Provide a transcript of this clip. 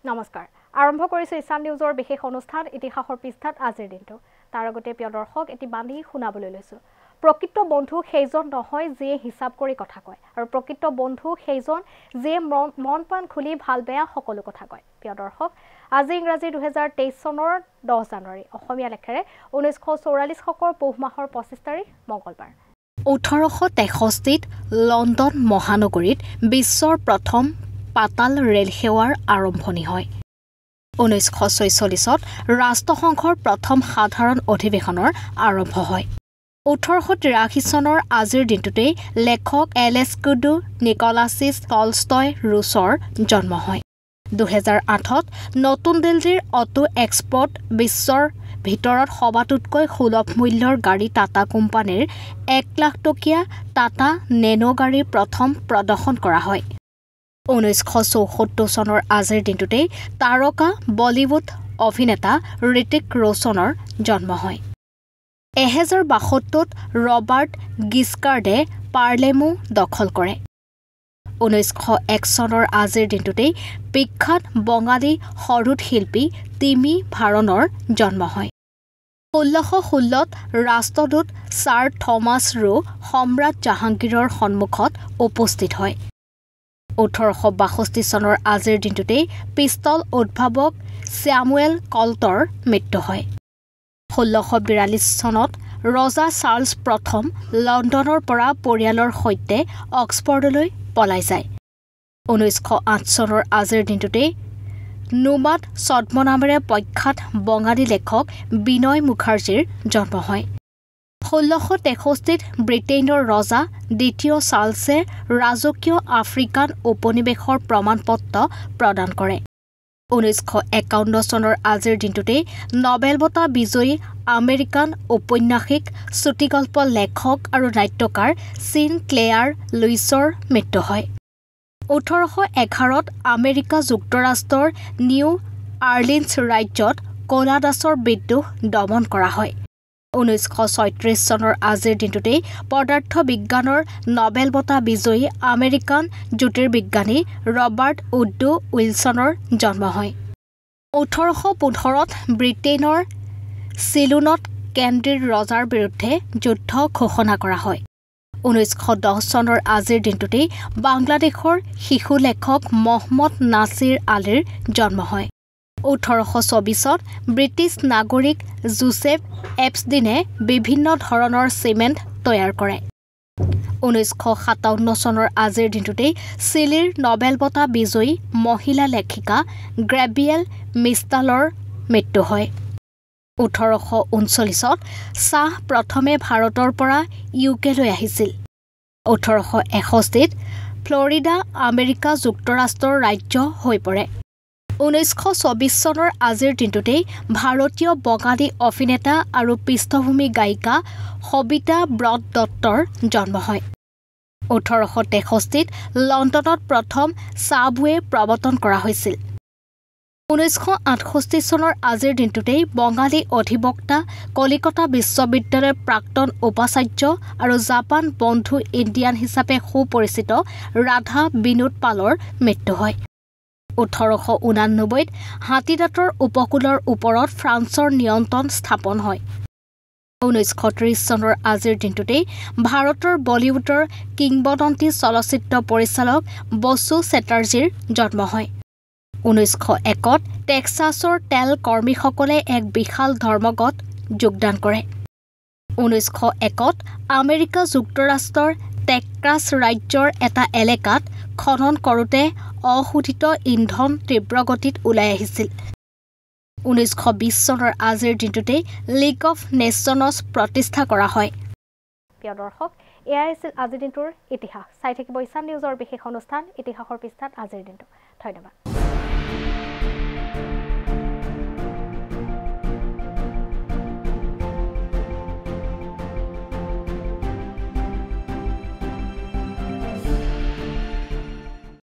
নমস্কাৰ আৰম্ভ কৰিছো ইশান নিউজৰ বিশেষ অনুষ্ঠান ইতিহাসৰ পৃষ্ঠাত আজিৰ দিনটো তাৰ আগতে প্ৰিয় দৰ্শক এটি বাণী শুনাবলৈ লৈছো প্ৰকৃত বন্ধু সেইজন নহয় যিয়ে হিচাপ কৰি কথা কয় আৰু প্ৰকৃত বন্ধু সেইজন যিয়ে মন প্ৰাণ খুলি ভাল বেয়া সকলো কথা কয় প্ৰিয় দৰ্শক আজি ইংৰাজী 2023 চনৰ 10 জানুৱাৰী অসমীয়া লেখাৰে 1944 শকৰ পুহ মাহৰ 25 তাৰিখ মঙ্গলবাৰ 1863 লণ্ডন মহানগৰীত বিশ্বৰ প্ৰথম পাতাল ৰেল সেৱাৰ আৰম্ভণি হয় 1946ত ৰাষ্ট্ৰসংঘৰ প্ৰথম সাধাৰণ অধিৱেশনৰ আৰম্ভ হয় 1883 চনৰ আজিৰ দিনটোতেই লেখক এলেস্কুডো নিকলাছিছ টলষ্টয় ৰুছৰ জন্ম হয় 2008ত নতুন দিল্লীৰ অটো এক্সপ'ত বিশ্বৰ ভিতৰত সবাতোতকৈ সুলভ মূল্যৰ গাড়ী টাটা কোম্পানীৰ 1 লাখ টকীয়া টাটা নেনো গাড়ীৰ প্ৰথম প্ৰদৰ্শন কৰা হয় 1974 চনৰ আজিৰ দিনটোতেই তাৰকা বলিউড অভিনেতা ঋতিক ৰোশনৰ জন্ম হয় 1962ত ৰবাৰ্ট গিস্কাৰ্ডে পাৰ্লেমো দখল কৰে 1901 চনৰ আজিৰ দিনটোতেই বিখ্যাত বঙালী সৰুদ শিল্পী তিমি ভাৰণৰ জন্ম হয় 1616ত ৰাষ্ট্ৰদূত ছাৰ থমাছ ৰো সম্ৰাট জাহাংগীৰৰ সন্মুখত উপস্থিত হয় 1862 চনৰ আজিৰ দিনটোতেই পিস্তল উদ্ভাৱক স্যামুৱেল কল্টৰ মৃত্যু হয় 1642 চনত ৰজা চাৰ্লছ প্ৰথম লণ্ডনৰ পৰা পৰিয়ালৰ সৈতে অক্সফৰ্ডলৈ পলাই যায় 1908 চনৰ আজিৰ দিনটোতেই নোমাদ ছদ্মনামেৰে প্ৰখ্যাত বঙালী লেখক বিনয় মুখাৰ্জীৰ জন্ম হয় 1663ত ব্ৰিটেইনৰ ৰজা দ্বিতীয় চাৰ্লছে ৰাজকীয় আফ্ৰিকান উপনিৱেশৰ প্ৰমাণপত্ৰ প্ৰদান কৰে 1951 চনৰ আজিৰ দিনটোতেই নোবেল বঁটা বিজয়ী আমেৰিকান ঔপন্যাসিক চুটিগল্প লেখক আৰু নাট্যকাৰ চিন ক্লেয়াৰ লুইছৰ মৃত্যু হয় 1811ত আমেৰিকা যুক্তৰাষ্ট্ৰৰ নিউ আৰ্লিন্স ৰাজ্যত ক'লা দাসৰ বিদ্ৰোহ দমন কৰা হয় 1936 চনৰ আজিৰ দিনটোতেই পদাৰ্থ বিজ্ঞানৰ নোবেল বঁটা বিজয়ী আমেৰিকান জ্যোতিৰ্বিজ্ঞানী ৰবাৰ্ট উডো উইলছনৰ জন্ম হয় 1815ত ব্ৰিটেইনৰ চিলোনত কেন্দ্ৰীৰ ৰজাৰ বিৰুদ্ধে যুদ্ধ ঘোষণা কৰা হয় 1910 চনৰ আজিৰ দিনটোতেই বাংলাদেশৰ শিশু লেখক মহম্মদ নাছিৰ আলীৰ জন্ম হয় 1824ত ব্ৰিটিছ নাগৰিক জোচেফ এপছডিনে বিভিন্ন ধৰণৰ চিমেণ্ট তৈয়াৰ কৰে 1957 চনৰ আজিৰ দিনটোতেই চিলিৰ নোবেল বঁটা বিজয়ী মহিলা লেখিকা গ্ৰেবিয়েল মিষ্টালৰ মৃত্যু হয় 1839ত চাহ প্ৰথমে ভাৰতৰ পৰা ইউকেলৈ আহিছিল 1861ত ফ্লৰিডা আমেৰিকা যুক্তৰাষ্ট্ৰৰ ৰাজ্য হৈ পৰে 1924 চনৰ আজিৰ দিনটোতেই ভাৰতীয় বঙালী অভিনেতা আৰু পৃষ্ঠভূমি গায়িকা সবিতা ব্ৰত দত্তৰ জন্ম হয় 1863ত লণ্ডনত প্ৰথম ছাবৱে প্ৰৱৰ্তন কৰা হৈছিল 1968 চনৰ আজিৰ দিনটোতেই বঙালী অধিবক্তা কলিকতা বিশ্ববিদ্যালয়ৰ প্ৰাক্তন উপাচাৰ্য আৰু জাপান বন্ধু ইণ্ডিয়ান হিচাপে সুপৰিচিত ৰাধা বিনোদ পালৰ মৃত্যু হয় 1889ত হাতীদাঁতৰ উপকূলৰ ওপৰত ফ্ৰান্সৰ নিয়ন্ত্ৰণ স্থাপন হয় 1930 চনৰ আজিৰ দিনটোতেই ভাৰতৰ বলিউডৰ কিংবদন্তি চলচ্চিত্ৰ পৰিচালক বসু চেটাৰ্জীৰ জন্ম হয় 1901ত টেক্সাছৰ তেল কৰ্মীসকলে এক বিশাল ধৰ্মঘট যোগদান কৰে 1901ত আমেৰিকা যুক্তৰাষ্ট্ৰৰ টেক্সাছ ৰাজ্যৰ এটা এলেকাত খনন কৰোঁতে অশোধিত ইন্ধন তীব্ৰগতিত ওলাই আহিছিল 1920 চনৰ আজিৰ দিনটোতেই লীগ অফ নেশ্যনছ প্ৰতিষ্ঠা কৰা হয় প্ৰিয় দৰ্শক এয়াই আছিল আজিৰ দিনটোৰ ইতিহাস চাই থাকিব ইশান নিউজৰ বিশেষ অনুষ্ঠান ইতিহাসৰ পৃষ্ঠাত আজিৰ দিনটো ধন্যবাদ